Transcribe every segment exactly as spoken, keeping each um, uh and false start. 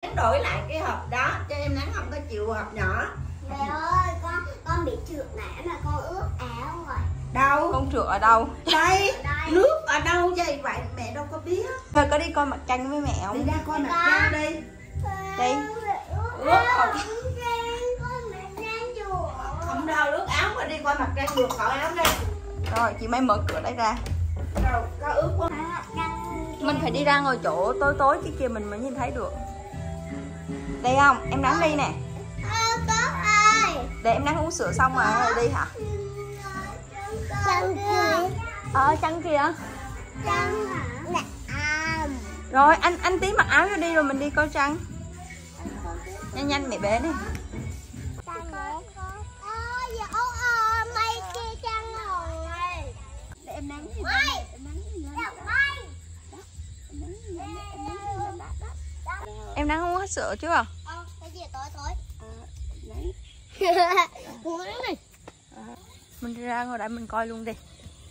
Nắng đổi lại cái hộp đó cho em Nắng không có chịu hộp nhỏ. Mẹ ơi, con con bị trượt nè mà con ướt áo rồi. Đâu? Con trượt ở đâu? Đây, nước ở đâu vậy vậy mẹ đâu có biết. Thôi có đi coi mặt trăng với mẹ không? Đi ra coi mặt trăng đi. Đi. Ướt không? Không đâu, ướt áo mà đi coi mặt trăng được khỏi áo đây. Rồi chị Mai mở cửa đấy ra. Rồi, có ướt quá. Mình phải đi ra ngồi chỗ tối tối cái kia mình mới nhìn thấy được. Đi không? Em Nắng đi nè. Để em Nắng uống sữa xong rồi đi hả? Trăng kia. Ờ trăng kìa. Trăng nè. Rồi anh anh tí mặc áo cho đi rồi mình đi coi trăng. Nhanh nhanh mẹ bế đi. Trăng nè. Ơ giờ ô ơ mây kia trăng rồi. Để em Nắng đi. Mây. Em Nắng đi lên. Mây. Em Nắng uống hết sữa chưa? Ờ, cái gì tối tối. Nắng. Uống này. Mình ra ngồi đây mình coi luôn đi.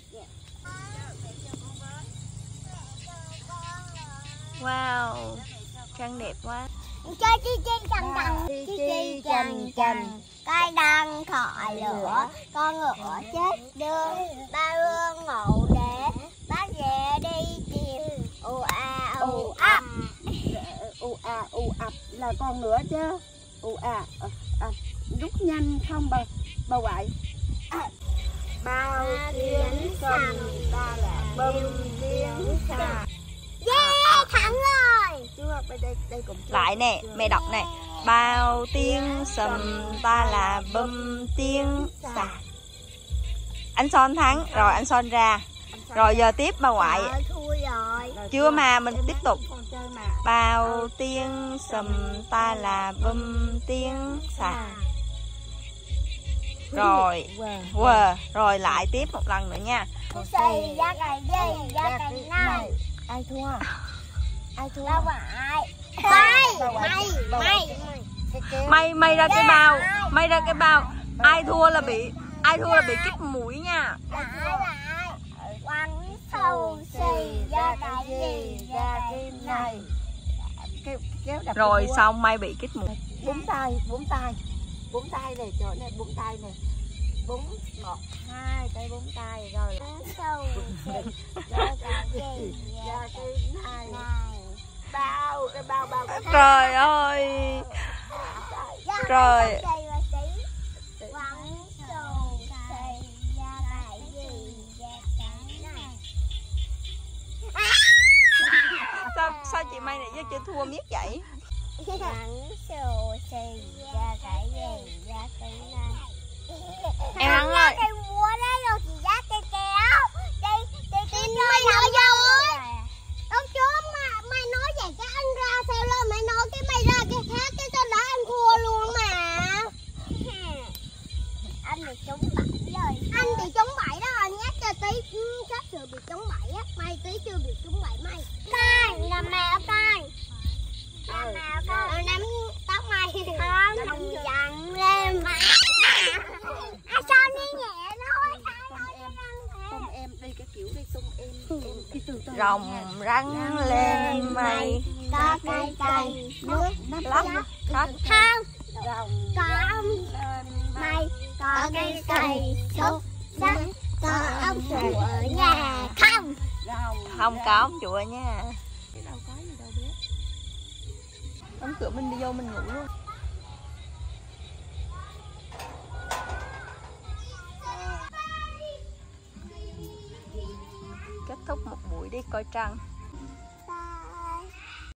Wow, trăng đẹp quá. Chơi chi chi chằng chằng, chi chi chằng chằng. Cái đăng khỏi lửa, con ngựa chết đường. Ba hương ngộ để, bác về đi tìm. U a u ấp. U à u ập là con nữa chứ. U à à, rút nhanh không bà bà ngoại. Bao tiếng sầm ta là bơm tiếng xà. Yeah, thắng rồi. Chưa, đây đây cũng Lại nè, mẹ đọc nè. Bao tiếng sầm ta là bum tiếng xà. Anh Son thắng, rồi anh Son ra. Rồi giờ tiếp bà ngoại. Rồi, thua rồi. Chưa mà mình tiếp tục. Bao tiếng sầm ta là bum tiếng xà. Rồi, wow. Rồi lại tiếp một lần nữa nha. Xây ra cái gì, ra cái này. Ai thua? Ai thua? Đâu phải. Mày, mày, mày. May may ra cái bao, may ra cái bao. Ai thua là bị ai thua là bị kích mũi nha. Lại lại. Quăng sầu xì ra cái gì, ra cái này. Rồi xong May bị kích mũi. Búng tay, búng tay. Búng tay này, chỗ này búng tay này. Búng một, hai cái búng tay rồi. Sầu xì ra cái gì, ra cái này. Bao, cái bao bao. Trời ơi. Rồi. Sao, sao chị May này giờ chưa thua miết vậy? Nắng sầu xì ra cái gì, ra cái này. Em Nắng ơi. Cây búa đấy rồi chị ra cây kéo. Đây, đây cái mày nói dâu á. Ông chú mà mày nói vậy cái anh ra sao lên mày nói cái mày ra cái khác cái sau đó anh thua luôn mà. Anh bị trúng bẫy rồi. Anh bị trúng bẫy đó anh nhắc cho tí sắp sửa bị trúng bẫy á. Mày tí chưa bị trúng bẫy mày. Con, làm mèo con. Làm mèo con. Nắm tóc mày. Không, không dặn lên mà. À sao đi nhẹ thôi. Tung em đi cái kiểu đi tung em, em cái từ từ. Rồng răng lên mây. Có cây cây nước Lắc lắc. không. Rồng Có mày. Có cây cây xúc sắc. Có ông chủ ở nhà không. Không có ông chủ ở nhà. Cái đâu có gì đâu biết. Đóng cửa mình đi vô mình ngủ luôn. Kết thúc một buổi đi coi trăng.